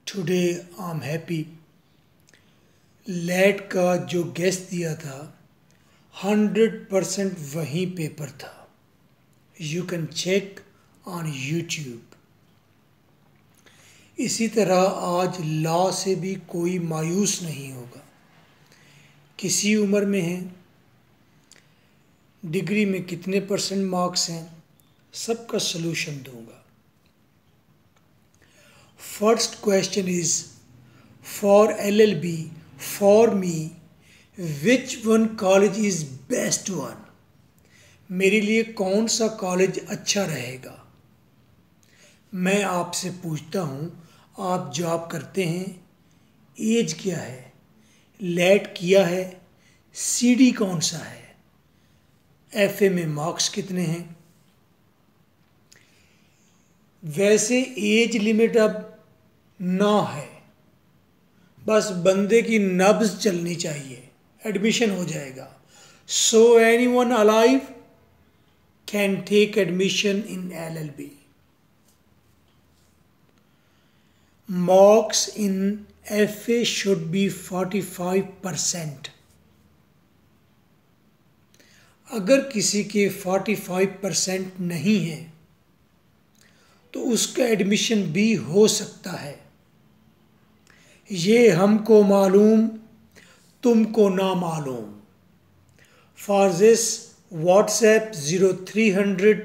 Today I am happy. LAT का जो guess दिया था 100% वही पेपर था। You can check on YouTube. इसी तरह आज लॉ से भी कोई मायूस नहीं होगा। किसी उम्र में है, डिग्री में कितने परसेंट मार्क्स हैं, सबका सलूशन दूंगा। First question is for LLB for me which one college is best one. मेरे लिए कौन सा कॉलेज अच्छा रहेगा। मैं आपसे पूछता हूँ, आप जॉब करते हैं, एज क्या है, लैट किया है, CD कौन सा है, FA में मार्क्स कितने हैं। वैसे एज लिमिट अब ना है, बस बंदे की नब्ज चलनी चाहिए, एडमिशन हो जाएगा। So anyone alive can take admission in LLB। Marks in FA should be 45%। अगर किसी के 45% नहीं है तो उसका एडमिशन भी हो सकता है। ये हमको मालूम, तुमको ना मालूम। For this WhatsApp 0300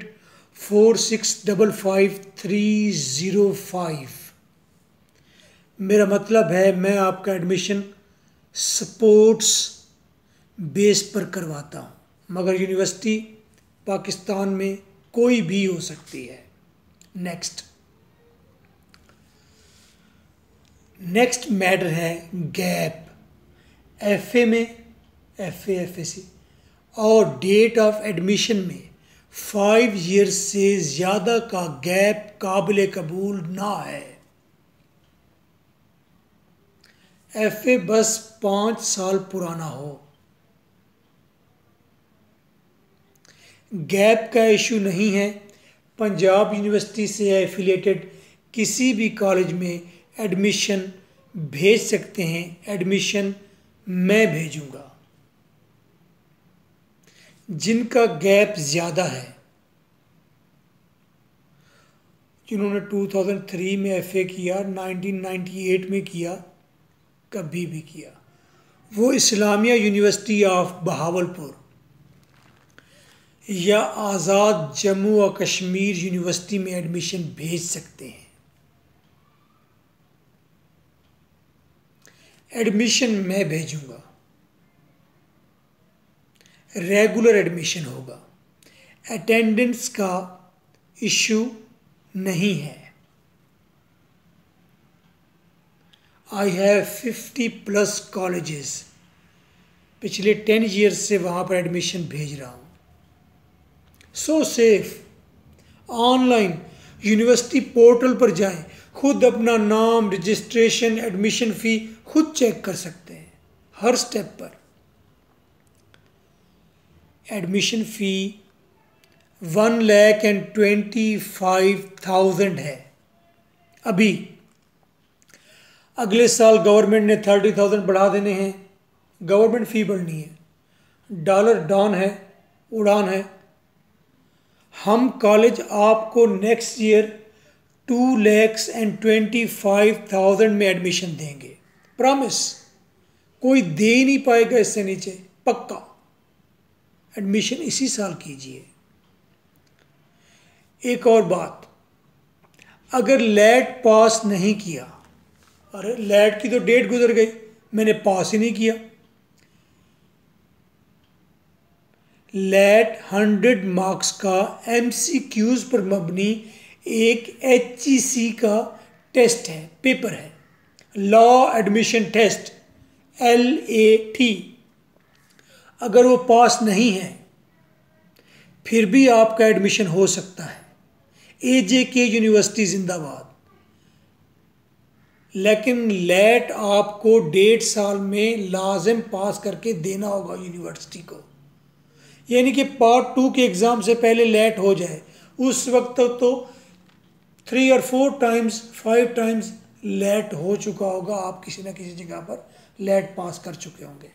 4655 305। मेरा मतलब है मैं आपका एडमिशन स्पोर्ट्स बेस पर करवाता हूँ, मगर यूनिवर्सिटी पाकिस्तान में कोई भी हो सकती है। नेक्स्ट मैटर है गैप। FA में FAC और डेट ऑफ एडमिशन में 5 ईयर्स से ज़्यादा का गैप काबिल कबूल ना है। FA बस 5 साल पुराना हो। गैप का इशू नहीं है। पंजाब यूनिवर्सिटी से एफिलिएटेड किसी भी कॉलेज में एडमिशन भेज सकते हैं। एडमिशन मैं भेजूंगा। जिनका गैप ज़्यादा है, जिन्होंने 2003 में FA किया, 1998 में किया, कभी भी किया, वो इस्लामिया यूनिवर्सिटी ऑफ बहावलपुर या आज़ाद जम्मू और कश्मीर यूनिवर्सिटी में एडमिशन भेज सकते हैं। एडमिशन मैं भेजूंगा, रेगुलर एडमिशन होगा। अटेंडेंस का इशू नहीं है। I have 50+ colleges. पिछले 10 ईयर्स से वहाँ पर एडमिशन भेज रहा हूँ। So safe. Online university portal पर जाएं, खुद अपना नाम, रजिस्ट्रेशन, एडमिशन फ़ी खुद चेक कर सकते हैं हर स्टेप पर। एडमिशन फ़ी 1,25,000 है अभी। अगले साल गवर्नमेंट ने 30,000 बढ़ा देने हैं। गवर्नमेंट फ़ी बढ़नी है। डॉलर डाउन है, उड़ान है। हम कॉलेज आपको नेक्स्ट ईयर 2,25,000 में एडमिशन देंगे। प्रॉमिस। कोई दे ही नहीं पाएगा इससे नीचे, पक्का। एडमिशन इसी साल कीजिए। एक और बात, अगर लैट पास नहीं किया, अरे लैट की तो डेट गुजर गई, मैंने पास ही नहीं किया। लैट 100 मार्क्स का MCQs पर मबनी एक HEC का टेस्ट है, पेपर है, लॉ एडमिशन टेस्ट, LAT। अगर वो पास नहीं है फिर भी आपका एडमिशन हो सकता है। AJK यूनिवर्सिटी जिंदाबाद। लेकिन लैट आपको 1.5 साल में लाजिम पास करके देना होगा यूनिवर्सिटी को। यानी कि पार्ट 2 के एग्ज़ाम से पहले लैट हो जाए, उस वक्त तक तो 3 और 4 टाइम्स 5 टाइम्स लेट हो चुका होगा, आप किसी न किसी जगह पर लेट पास कर चुके होंगे।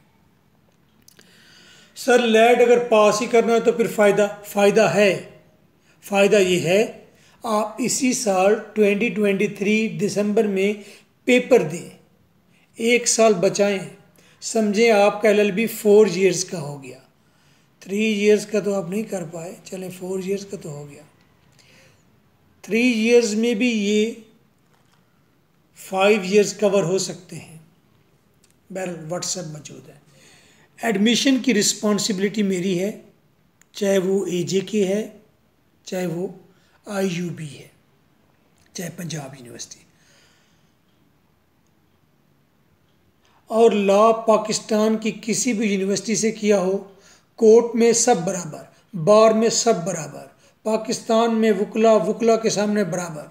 सर लेट अगर पास ही करना है तो फिर फ़ायदा है। फ़ायदा ये है, आप इसी साल 2023 दिसंबर में पेपर दें, 1 साल बचाएं। समझें आपका LLB 4 ईयर्स का हो गया, 3 ईयर्स का तो आप नहीं कर पाए, चलें 4 ईयर्स का तो हो गया। 3 ईयर्स में भी ये 5 ईयर्स कवर हो सकते हैं। बहर व्हाट्सएप मौजूद है। एडमिशन की रिस्पॉन्सिबिलिटी मेरी है, चाहे वो AJK है, चाहे वो IUB है, चाहे पंजाब यूनिवर्सिटी। और लॉ पाकिस्तान की किसी भी यूनिवर्सिटी से किया हो, कोर्ट में सब बराबर, बार में सब बराबर, पाकिस्तान में वकला के सामने बराबर,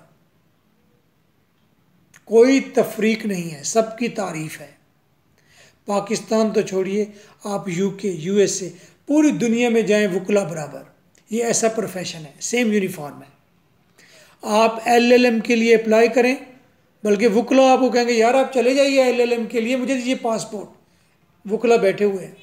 कोई तफरीक नहीं है, सबकी तारीफ है। पाकिस्तान तो छोड़िए, आप UK, USA, पूरी दुनिया में जाएं, वकला बराबर। ये ऐसा प्रोफेशन है, सेम यूनिफॉर्म है। आप LLM के लिए अप्लाई करें, बल्कि वकला आपको कहेंगे यार आप चले जाइए LLM के लिए, मुझे दीजिए पासपोर्ट। वकला बैठे हुए हैं,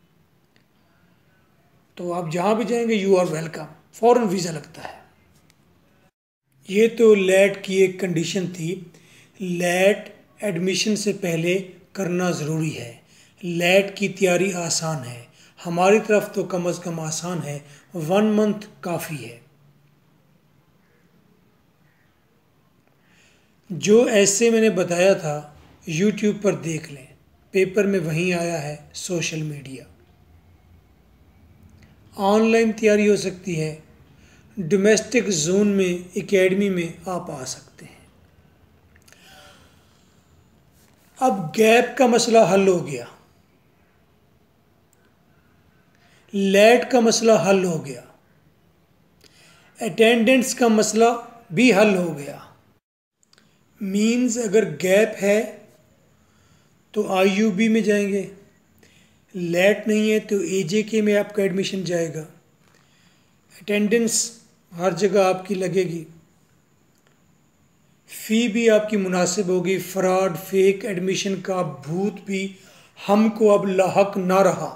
तो आप जहाँ भी जाएंगे यू आर वेलकम, फ़ौरन वीज़ा लगता है। ये तो लेट की एक कंडीशन थी। लेट एडमिशन से पहले करना ज़रूरी है। लेट की तैयारी आसान है, हमारी तरफ तो कम अज़ कम आसान है, 1 मंथ काफ़ी है। जो ऐसे मैंने बताया था YouTube पर देख लें, पेपर में वहीं आया है, सोशल मीडिया। ऑनलाइन तैयारी हो सकती है, डोमेस्टिक जोन में एकेडमी में आप आ सकते हैं। अब गैप का मसला हल हो गया, लेट का मसला हल हो गया, अटेंडेंस का मसला भी हल हो गया। मीन्स अगर गैप है तो IUB में जाएंगे, लेट नहीं है तो AJK में आपका एडमिशन जाएगा। अटेंडेंस हर जगह आपकी लगेगी, फ़ी भी आपकी मुनासिब होगी। फ्रॉड फेक एडमिशन का भूत भी हमको अब लाहक ना रहा।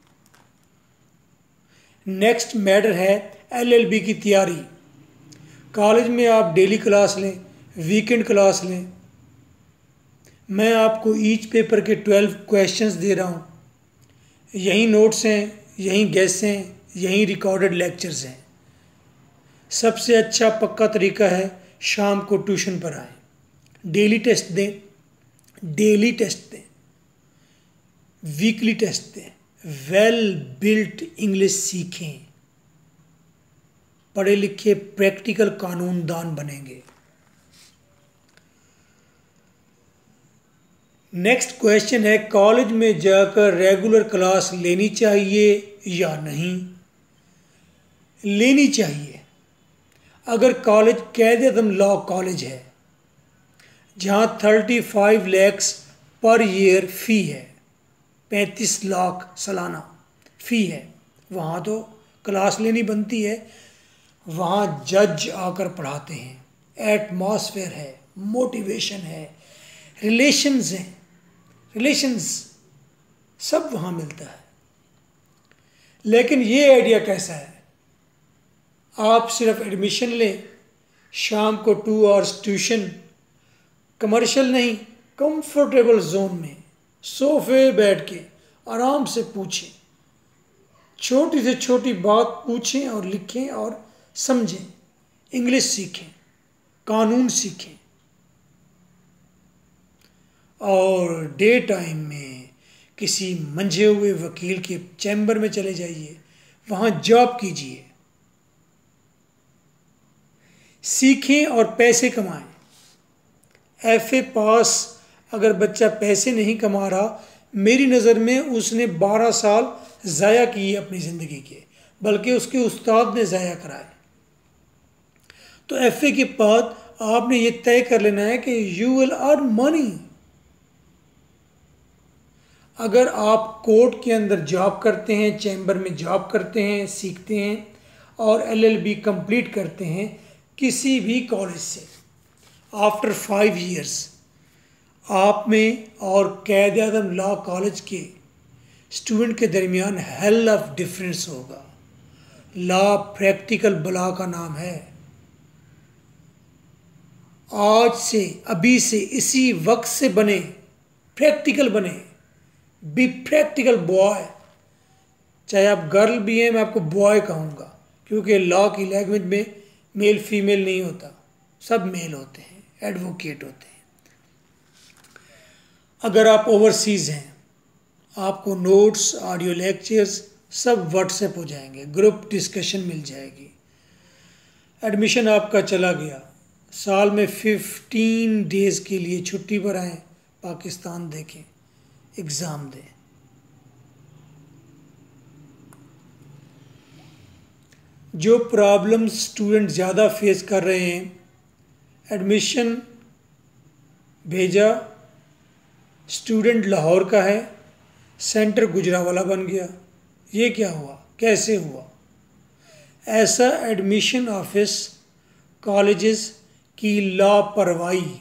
नेक्स्ट मैटर है LLB की तैयारी। कॉलेज में आप डेली क्लास लें, वीकेंड क्लास लें। मैं आपको ईच पेपर के 12 क्वेश्चंस दे रहा हूँ, यही नोट्स हैं, यही गेस हैं, यही रिकॉर्डेड लेक्चर्स हैं। सबसे अच्छा पक्का तरीका है शाम को ट्यूशन पर आएँ, डेली टेस्ट दें, वीकली टेस्ट दें, वेल बिल्ट इंग्लिश सीखें, पढ़े लिखे प्रैक्टिकल कानूनदान बनेंगे। नेक्स्ट क्वेश्चन है, कॉलेज में जाकर रेगुलर क्लास लेनी चाहिए या नहीं? लेनी चाहिए। अगर कॉलेज कायदे-ए-आज़म लॉ कॉलेज है, जहाँ 35 लाख पर ईयर फ़ी है, 35 लाख सालाना फ़ी है, वहाँ तो क्लास लेनी बनती है। वहाँ जज आकर पढ़ाते हैं, एटमॉस्फेयर है, मोटिवेशन है, रिलेशंस सब वहाँ मिलता है। लेकिन ये आइडिया कैसा है, आप सिर्फ एडमिशन लें, शाम को 2 आवर्स ट्यूशन, कमर्शियल नहीं, कंफर्टेबल जोन में सोफे बैठ के आराम से पूछें, छोटी से छोटी बात पूछें और लिखें और समझें, इंग्लिश सीखें, कानून सीखें। और डे टाइम में किसी मंझे हुए वकील के चैम्बर में चले जाइए, वहाँ जॉब कीजिए, सीखें और पैसे कमाएं। FA पास अगर बच्चा पैसे नहीं कमा रहा, मेरी नज़र में उसने 12 साल ज़ाया किए अपनी ज़िंदगी के, बल्कि उसके उस्ताद ने ज़ाया कराए। तो FA के बाद आपने ये तय कर लेना है कि यू विल अर्न मनी। अगर आप कोर्ट के अंदर जॉब करते हैं, चैम्बर में जॉब करते हैं, सीखते हैं और LLB कंप्लीट करते हैं किसी भी कॉलेज से, आफ्टर 5 ईयर्स आप में और कैद आज़म लॉ कॉलेज के स्टूडेंट के दरमियान हेल ऑफ डिफरेंस होगा। लॉ प्रैक्टिकल बला का नाम है। आज से, अभी से, इसी वक्त से बने, प्रैक्टिकल बने, बी प्रैक्टिकल बॉय। चाहे आप गर्ल भी हैं, मैं आपको बॉय कहूँगा, क्योंकि लॉ की लैंग्वेज में मेल फीमेल नहीं होता, सब मेल होते हैं, एडवोकेट होते हैं। अगर आप ओवरसीज़ हैं, आपको नोट्स, ऑडियो लेक्चर्स सब व्हाट्सएप हो जाएंगे, ग्रुप डिस्कशन मिल जाएगी। एडमिशन आपका चला गया, साल में 15 डेज़ के लिए छुट्टी पर आएँ, पाकिस्तान देखें, एग्ज़ाम दें। जो प्रॉब्लम स्टूडेंट ज़्यादा फेस कर रहे हैं, एडमिशन भेजा, स्टूडेंट लाहौर का है, सेंटर गुजरावाला बन गया। ये क्या हुआ, कैसे हुआ? ऐसा एडमिशन ऑफिस कॉलेजेस की लापरवाही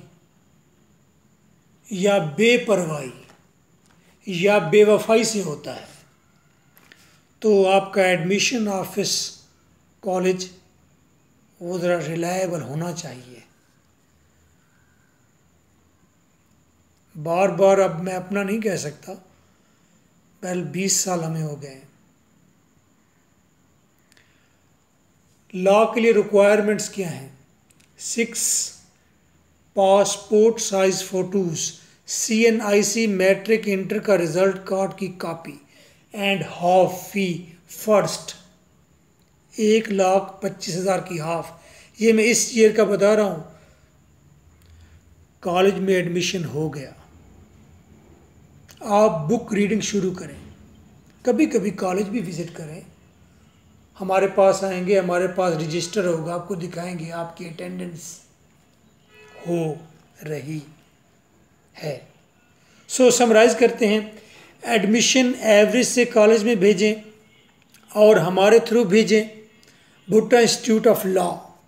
या बेपरवाही या बेवफाई से होता है। तो आपका एडमिशन ऑफिस कॉलेज वो ज़रा रिलायबल होना चाहिए। बार बार अब मैं अपना नहीं कह सकता, पहले 20 साल हमें हो गए। लॉ के लिए रिक्वायरमेंट्स क्या हैं? 6 passport size photos, CNIC matric inter का रिज़ल्ट कार्ड की copy and half fee first. 1,25,000 की हाफ। ये मैं इस ईयर का बता रहा हूँ। कॉलेज में एडमिशन हो गया, आप बुक रीडिंग शुरू करें, कभी कभी कॉलेज भी विज़िट करें। हमारे पास आएंगे, हमारे पास रजिस्टर होगा, आपको दिखाएंगे आपकी अटेंडेंस हो रही है। सो समराइज़ करते हैं, एडमिशन एवरेज से कॉलेज में भेजें और हमारे थ्रू भेजें, भुट्टा इंस्टीट्यूट ऑफ लॉ।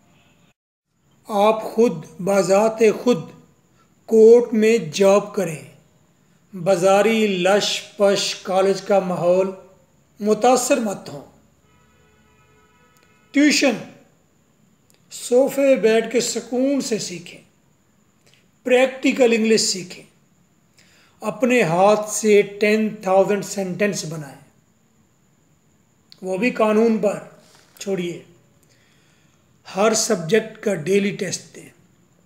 आप खुद बाज़ाते खुद कोर्ट में जॉब करें। बाजारी लश पश कॉलेज का माहौल मुतासर मत हो। ट्यूशन सोफे बैठ के सुकून से सीखें, प्रैक्टिकल इंग्लिश सीखें, अपने हाथ से 10,000 सेंटेंस बनाएं, वो भी कानून पर। छोड़िए, हर सब्जेक्ट का डेली टेस्ट दें,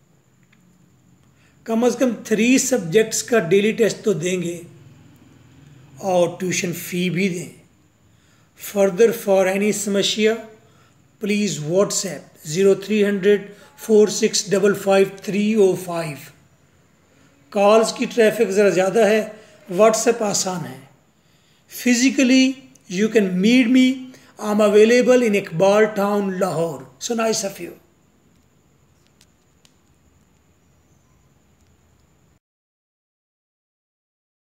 कम से कम 3 सब्जेक्ट्स का डेली टेस्ट तो देंगे और ट्यूशन फ़ी भी दें। फर्दर फॉर एनी समस्या प्लीज़ व्हाट्सएप 0300 4655 कॉल्स की ट्रैफिक ज़रा ज़्यादा है, व्हाट्सएप आसान है। Physically you can meet me, I am available in Iqbal Town Lahore. So nice of you.